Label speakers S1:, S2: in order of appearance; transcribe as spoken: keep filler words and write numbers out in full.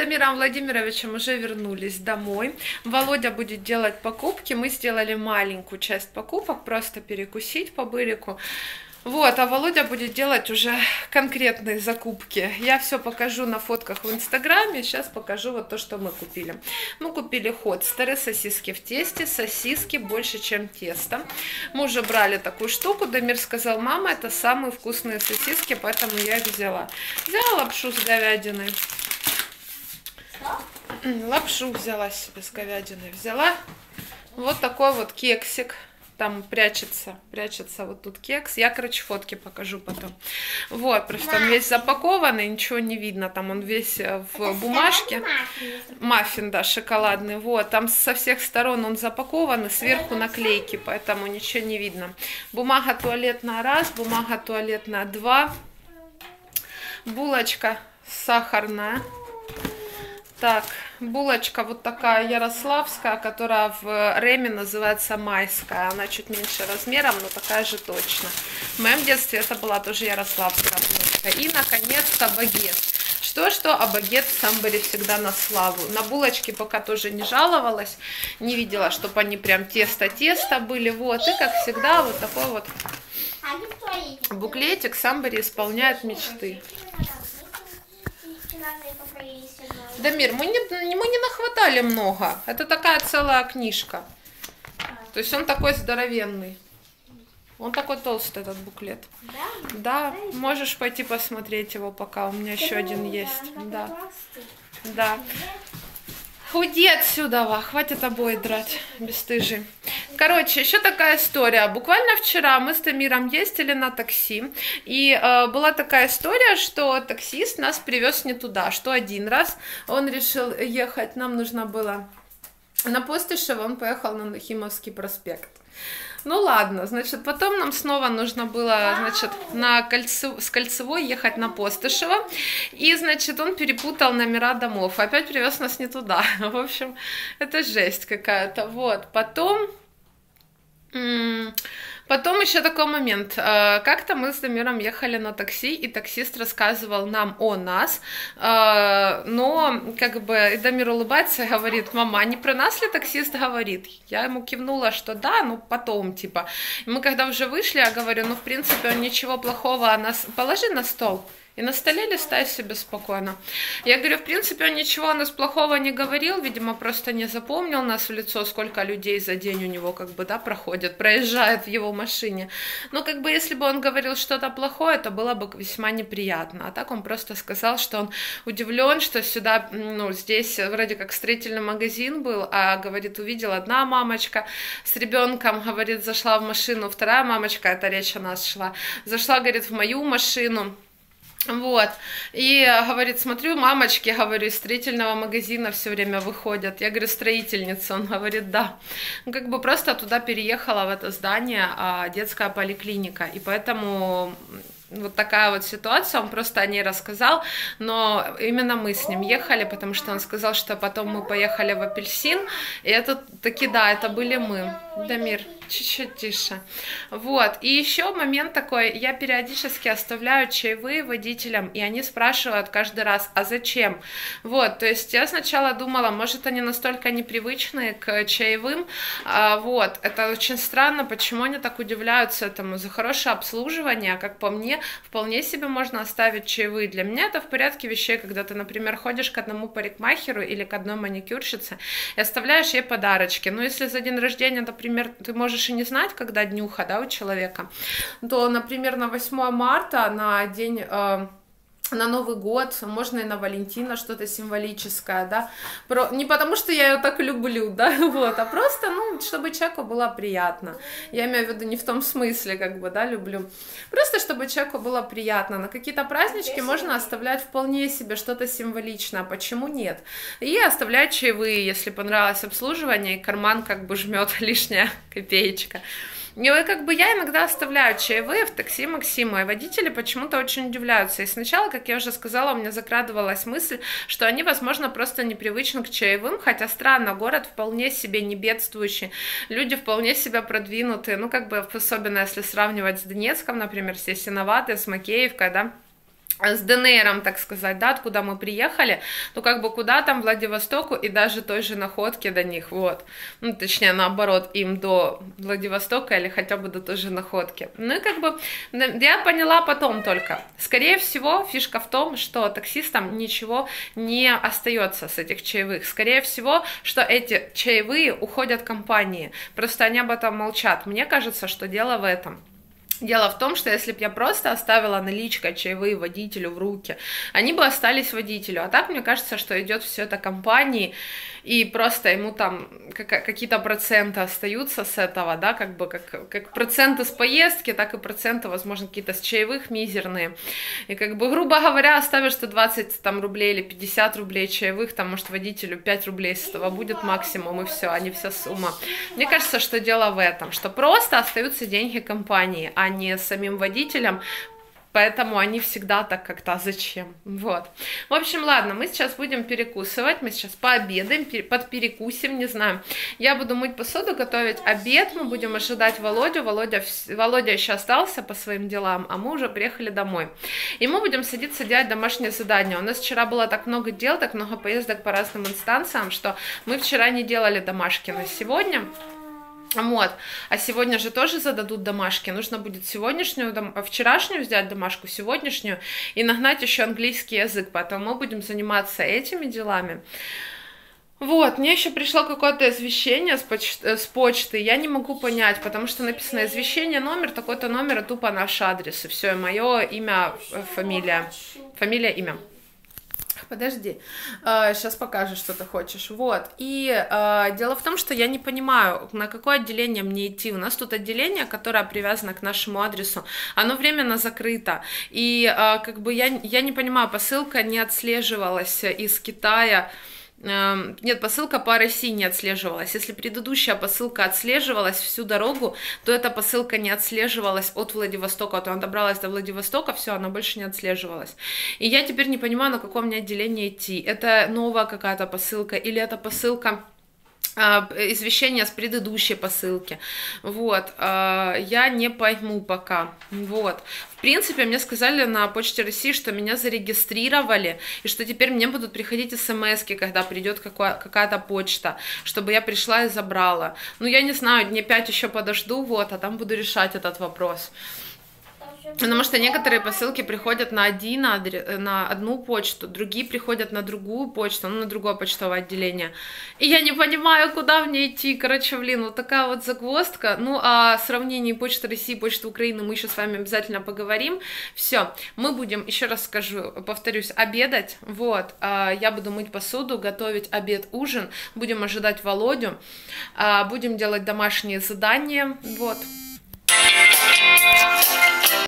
S1: Дамиром Владимировичем уже вернулись домой. Володя будет делать покупки. Мы сделали маленькую часть покупок, просто перекусить по бырику. Вот, а Володя будет делать уже конкретные закупки. Я все покажу на фотках в Инстаграме. Сейчас покажу вот то, что мы купили. Мы купили Хотстеры, сосиски в тесте. Сосиски больше, чем тесто. Мы уже брали такую штуку. Дамир сказал: мама, это самые вкусные сосиски, поэтому я их взяла. Взяла лапшу с говядиной. Лапшу взяла себе с говядиной. Взяла вот такой вот кексик. Там прячется, прячется вот тут кекс. Я, короче, фотки покажу потом. Вот, просто он весь запакованный, ничего не видно. Там он весь в бумажке. Маффин, да, шоколадный. Вот, там со всех сторон он запакован, и сверху наклейки, поэтому ничего не видно. Бумага туалетная раз, бумага туалетная два. Булочка сахарная. Так, булочка вот такая ярославская, которая в Реме называется майская. Она чуть меньше размером, но такая же точно. В моем детстве это была тоже ярославская булочка. И, наконец-то, багет. Что-что, а багет в Самборе всегда на славу. На булочки пока тоже не жаловалась. Не видела, чтобы они прям тесто-тесто были. Вот, и, как всегда, вот такой вот буклетик Самборе исполняет мечты. Дамир, мы не, мы не нахватали много. Это такая целая книжка. То есть он такой здоровенный. Он такой толстый, этот буклет. Да? Да, можешь пойти посмотреть его пока. У меня еще один есть. Да. Да. Уйди отсюда, ва. Хватит обои драть, бесстыжий. Короче, еще такая история. Буквально вчера мы с Дамиром ездили на такси, и э, была такая история, что таксист нас привез не туда, что один раз он решил ехать, нам нужно было на Постышево, он поехал на Нахимовский проспект. Ну ладно, значит, потом нам снова нужно было, значит, на кольцо, с Кольцевой ехать на Постышево, и, значит, он перепутал номера домов, опять привез нас не туда. В общем, это жесть какая-то. Вот, потом... Потом еще такой момент. Как-то мы с Дамиром ехали на такси, и таксист рассказывал нам о нас, но как бы Дамир улыбается и говорит: мама, не про нас ли таксист говорит? Я ему кивнула, что да, ну потом, типа. И мы когда уже вышли, я говорю: ну в принципе он ничего плохого о нас... Положи на стол. И на столе листай себе спокойно. Я говорю, в принципе, он ничего о нас плохого не говорил, видимо, просто не запомнил нас в лицо, сколько людей за день у него, как бы, да, проходят, проезжает в его машине. Но, как бы, если бы он говорил что-то плохое, то было бы весьма неприятно. А так он просто сказал, что он удивлен, что сюда, ну, здесь вроде как строительный магазин был, а, говорит, увидел одна мамочка с ребенком, говорит, зашла в машину, вторая мамочка, это речь о нас шла, зашла, говорит, в мою машину. Вот, и говорит, смотрю, мамочки, говорю, из строительного магазина все время выходят. Я говорю, строительница, он говорит, да. Ну, как бы просто туда переехала в это здание а, детская поликлиника, и поэтому... Вот такая вот ситуация, он просто о ней рассказал, но именно мы с ним ехали, потому что он сказал, что потом мы поехали в Апельсин, и это таки, да, это были мы. Дамир, чуть-чуть тише. Вот, и еще момент такой, я периодически оставляю чаевые водителям, и они спрашивают каждый раз, а зачем? Вот, то есть я сначала думала, может, они настолько непривычные к чаевым, а, вот, это очень странно, почему они так удивляются этому, за хорошее обслуживание, как по мне, вполне себе можно оставить чаевые. Для меня это в порядке вещей, когда ты, например, ходишь к одному парикмахеру или к одной маникюрщице и оставляешь ей подарочки. Ну, если за день рождения, например, ты можешь и не знать, когда днюха, да, у человека, то, например, на восьмое марта, на день... Э на Новый год, можно и на Валентина что-то символическое, да, Про... не потому что я ее так люблю, да, вот, а просто, ну, чтобы человеку было приятно, я имею в виду не в том смысле, как бы, да, люблю, просто чтобы человеку было приятно, на какие-то празднички можно оставлять вполне себе что-то символичное, почему нет, и оставлять чаевые, если понравилось обслуживание, и карман как бы жмет лишняя копеечка. И как бы я иногда оставляю чаевые в такси Максима, и водители почему-то очень удивляются. И сначала, как я уже сказала, у меня закрадывалась мысль, что они, возможно, просто непривычны к чаевым, хотя странно, город вполне себе не бедствующий, люди вполне себя продвинутые, ну как бы особенно если сравнивать с Донецком, например, все Синоваты, с Макеевкой, да. с ДНРом, так сказать, да, откуда мы приехали, ну, как бы, куда там, Владивостоку и даже той же Находки до них, вот, ну, точнее, наоборот, им до Владивостока или хотя бы до той же Находки. Ну, и как бы, я поняла потом только, скорее всего, фишка в том, что таксистам ничего не остается с этих чаевых, скорее всего, что эти чаевые уходят компании, просто они об этом молчат, мне кажется, что дело в этом. Дело в том, что если бы я просто оставила наличкой чаевые водителю в руки, они бы остались водителю. А так, мне кажется, что идет все это компании, и просто ему там какие-то проценты остаются с этого, да, как бы как, как проценты с поездки, так и проценты, возможно, какие-то с чаевых мизерные. И как бы, грубо говоря, оставишь ты двадцать там, рублей или пятьдесят рублей чаевых, там, может, водителю пять рублей с этого будет максимум, и все, а не вся сумма. Мне кажется, что дело в этом, что просто остаются деньги компании, а не самим водителям, поэтому они всегда так как-то, зачем, вот. В общем, ладно, мы сейчас будем перекусывать, мы сейчас пообедаем, подперекусим, не знаю. Я буду мыть посуду, готовить обед, мы будем ожидать Володю, Володя, Володя еще остался по своим делам, а мы уже приехали домой. И мы будем садиться делать домашнее задание. У нас вчера было так много дел, так много поездок по разным инстанциям, что мы вчера не делали домашки на сегодня. Вот, а сегодня же тоже зададут домашки, нужно будет сегодняшнюю, дом... вчерашнюю взять домашку, сегодняшнюю и нагнать еще английский язык, поэтому мы будем заниматься этими делами. Вот, мне еще пришло какое-то извещение с, поч... с почты, я не могу понять, потому что написано извещение, номер, такой-то номер, и тупо наш адрес, и все, мое имя, фамилия, фамилия, имя. Подожди, сейчас покажешь, что ты хочешь. Вот, и э, дело в том, что я не понимаю, на какое отделение мне идти. У нас тут отделение, которое привязано к нашему адресу, оно временно закрыто. И э, как бы я, я не понимаю, посылка не отслеживалась из Китая. Нет, посылка по России не отслеживалась. Если предыдущая посылка отслеживалась всю дорогу, то эта посылка не отслеживалась от Владивостока. То она добралась до Владивостока, все, она больше не отслеживалась. И я теперь не понимаю, на каком мне отделении идти. Это новая какая-то посылка или это посылка... извещение с предыдущей посылки, вот, я не пойму пока, вот, в принципе, мне сказали на Почте России, что меня зарегистрировали, и что теперь мне будут приходить смс-ки, когда придет какая-то почта, чтобы я пришла и забрала, ну, я не знаю, дней пять еще подожду, вот, а там буду решать этот вопрос. Потому что некоторые посылки приходят на, один адрес, на одну почту, другие приходят на другую почту, ну, на другое почтовое отделение. И я не понимаю, куда мне идти. Короче, блин, вот такая вот загвоздка. Ну, о сравнении Почты России и Почты Украины мы еще с вами обязательно поговорим. Все, мы будем, еще раз скажу, повторюсь, обедать. Вот, я буду мыть посуду, готовить обед, ужин. Будем ожидать Володю. Будем делать домашние задания. Вот.